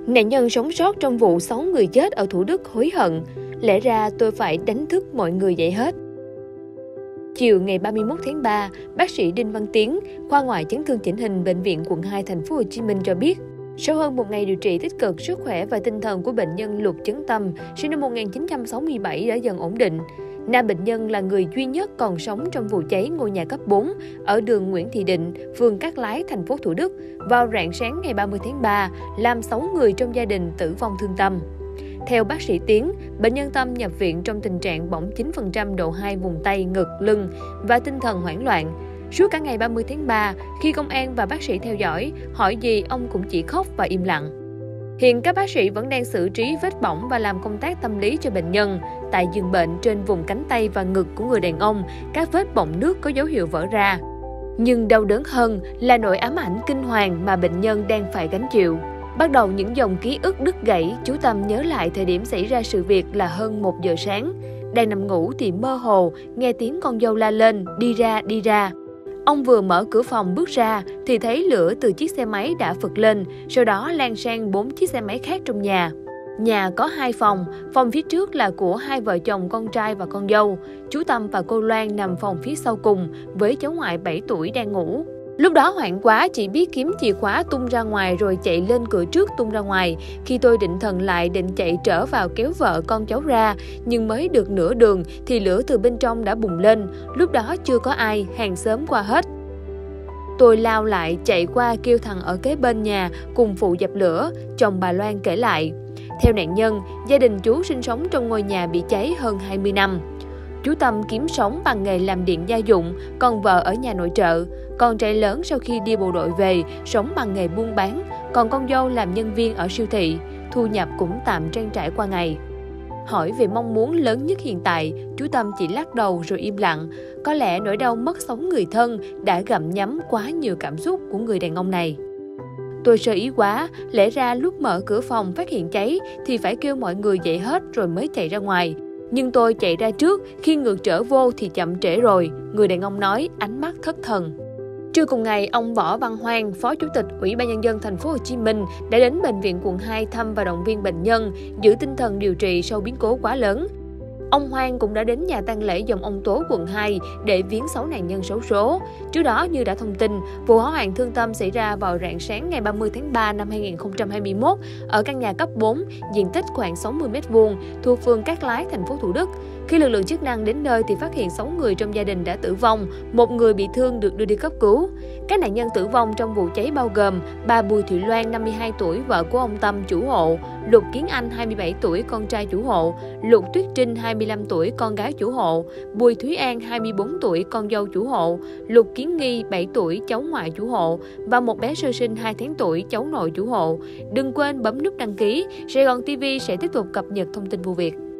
Nạn nhân sống sót trong vụ 6 người chết ở Thủ Đức hối hận. Lẽ ra tôi phải đánh thức mọi người dậy hết. Chiều ngày 31 tháng 3, bác sĩ Đinh Văn Tiến, khoa ngoại chấn thương chỉnh hình Bệnh viện quận 2 thành phố Hồ Chí Minh cho biết, sau hơn một ngày điều trị tích cực, sức khỏe và tinh thần của bệnh nhân Lục Chấn Tâm, sinh năm 1967 đã dần ổn định. Nam bệnh nhân là người duy nhất còn sống trong vụ cháy ngôi nhà cấp 4 ở đường Nguyễn Thị Định, phường Cát Lái, thành phố Thủ Đức vào rạng sáng ngày 30 tháng 3, làm 6 người trong gia đình tử vong thương tâm. Theo bác sĩ Tiến, bệnh nhân Tâm nhập viện trong tình trạng bỏng 9% độ 2 vùng tay, ngực, lưng và tinh thần hoảng loạn. Suốt cả ngày 30 tháng 3, khi công an và bác sĩ theo dõi, hỏi gì ông cũng chỉ khóc và im lặng. Hiện các bác sĩ vẫn đang xử trí vết bỏng và làm công tác tâm lý cho bệnh nhân. Tại giường bệnh, trên vùng cánh tay và ngực của người đàn ông, các vết bọng nước có dấu hiệu vỡ ra. Nhưng đau đớn hơn là nỗi ám ảnh kinh hoàng mà bệnh nhân đang phải gánh chịu. Bắt đầu những dòng ký ức đứt gãy, chú Tâm nhớ lại thời điểm xảy ra sự việc là hơn 1 giờ sáng. Đang nằm ngủ thì mơ hồ, nghe tiếng con dâu la lên, đi ra, đi ra. Ông vừa mở cửa phòng bước ra thì thấy lửa từ chiếc xe máy đã phực lên, sau đó lan sang 4 chiếc xe máy khác trong nhà. Nhà có 2 phòng, phòng phía trước là của 2 vợ chồng con trai và con dâu. Chú Tâm và cô Loan nằm phòng phía sau cùng với cháu ngoại 7 tuổi đang ngủ. Lúc đó hoảng quá, chỉ biết kiếm chìa khóa tung ra ngoài rồi chạy lên cửa trước tung ra ngoài. Khi tôi định thần lại định chạy trở vào kéo vợ con cháu ra, nhưng mới được nửa đường thì lửa từ bên trong đã bùng lên. Lúc đó chưa có ai, hàng xóm qua hết. Tôi lao lại chạy qua kêu thằng ở kế bên nhà cùng phụ dập lửa, chồng bà Loan kể lại. Theo nạn nhân, gia đình chú sinh sống trong ngôi nhà bị cháy hơn 20 năm. Chú Tâm kiếm sống bằng nghề làm điện gia dụng, còn vợ ở nhà nội trợ. Con trai lớn sau khi đi bộ đội về, sống bằng nghề buôn bán, còn con dâu làm nhân viên ở siêu thị, thu nhập cũng tạm trang trải qua ngày. Hỏi về mong muốn lớn nhất hiện tại, chú Tâm chỉ lắc đầu rồi im lặng. Có lẽ nỗi đau mất sống người thân đã gặm nhấm quá nhiều cảm xúc của người đàn ông này. Tôi sơ ý quá, lẽ ra lúc mở cửa phòng phát hiện cháy thì phải kêu mọi người dậy hết rồi mới chạy ra ngoài. Nhưng tôi chạy ra trước, khi ngược trở vô thì chậm trễ rồi, người đàn ông nói, ánh mắt thất thần. Trưa cùng ngày, ông Võ Văn Hoang, Phó Chủ tịch Ủy ban Nhân dân thành phố Hồ Chí Minh đã đến bệnh viện quận 2 thăm và động viên bệnh nhân, giữ tinh thần điều trị sau biến cố quá lớn. Ông Hoang cũng đã đến nhà tang lễ dòng ông Tố quận 2 để viếng 6 nạn nhân xấu số. Trước đó, như đã thông tin, vụ hỏa hoạn thương tâm xảy ra vào rạng sáng ngày 30 tháng 3 năm 2021 ở căn nhà cấp 4, diện tích khoảng 60 m2, thuộc phường Cát Lái, thành phố Thủ Đức. Khi lực lượng chức năng đến nơi thì phát hiện 6 người trong gia đình đã tử vong, 1 người bị thương được đưa đi cấp cứu. Các nạn nhân tử vong trong vụ cháy bao gồm bà Bùi Thị Loan, 52 tuổi, vợ của ông Tâm, chủ hộ, Lục Kiến Anh, 27 tuổi, con trai chủ hộ, Lục Tuyết Trinh, 25 tuổi, con gái chủ hộ, Bùi Thúy An, 24 tuổi, con dâu chủ hộ, Lục Kiến Nghi, 7 tuổi, cháu ngoại chủ hộ và một bé sơ sinh 2 tháng tuổi, cháu nội chủ hộ. Đừng quên bấm nút đăng ký. Sài Gòn TV sẽ tiếp tục cập nhật thông tin vụ việc.